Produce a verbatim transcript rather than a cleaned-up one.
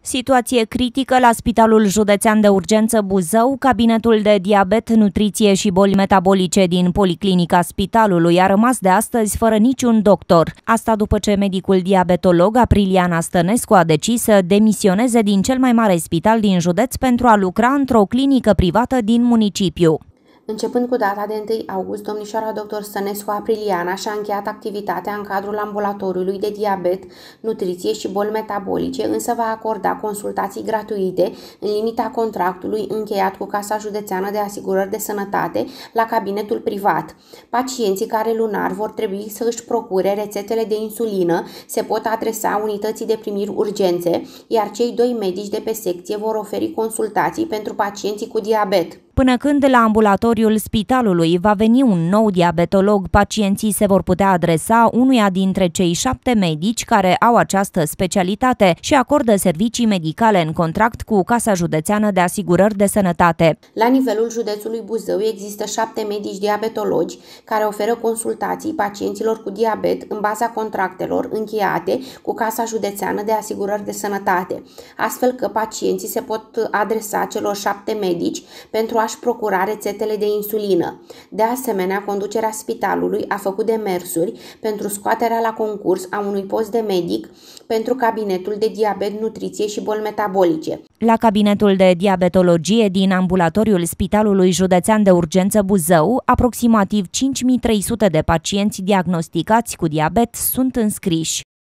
Situație critică la Spitalul Județean de Urgență Buzău. Cabinetul de diabet, nutriție și boli metabolice din Policlinica Spitalului a rămas de astăzi fără niciun doctor. Asta după ce medicul diabetolog Apriliana Stănescu a decis să demisioneze din cel mai mare spital din județ pentru a lucra într-o clinică privată din municipiu. Începând cu data de întâi august, domnișoara doctor Stănescu Apriliana și-a încheiat activitatea în cadrul ambulatoriului de diabet, nutriție și boli metabolice, însă va acorda consultații gratuite în limita contractului încheiat cu Casa Județeană de Asigurări de Sănătate la cabinetul privat. Pacienții care lunar vor trebui să își procure rețetele de insulină, se pot adresa unității de primiri urgențe, iar cei doi medici de pe secție vor oferi consultații pentru pacienții cu diabet. Până când la ambulatoriul spitalului va veni un nou diabetolog, pacienții se vor putea adresa unuia dintre cei șapte medici care au această specialitate și acordă servicii medicale în contract cu Casa Județeană de Asigurări de Sănătate. La nivelul județului Buzău există șapte medici diabetologi care oferă consultații pacienților cu diabet în baza contractelor încheiate cu Casa Județeană de Asigurări de Sănătate, astfel că pacienții se pot adresa celor șapte medici pentru a își procura rețetele de insulină. De asemenea, conducerea spitalului a făcut demersuri pentru scoaterea la concurs a unui post de medic pentru cabinetul de diabet, nutriție și boli metabolice. La cabinetul de diabetologie din ambulatoriul Spitalului Județean de Urgență Buzău, aproximativ cinci mii trei sute de pacienți diagnosticați cu diabet sunt înscriși.